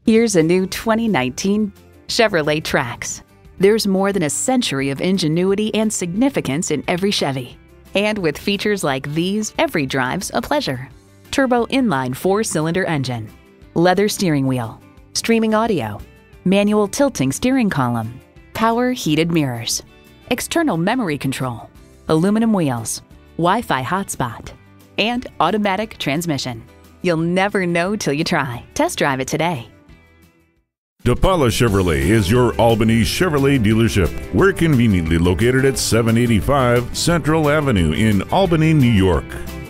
Here's a new 2019 Chevrolet Trax. There's more than a century of ingenuity and significance in every Chevy. And with features like these, every drive's a pleasure. Turbo inline 4-cylinder engine, leather steering wheel, streaming audio, manual tilting steering column, power heated mirrors, external memory control, aluminum wheels, Wi-Fi hotspot, and automatic transmission. You'll never know till you try. Test drive it today. DePaula Chevrolet is your Albany Chevrolet dealership. We're conveniently located at 785 Central Avenue in Albany, New York.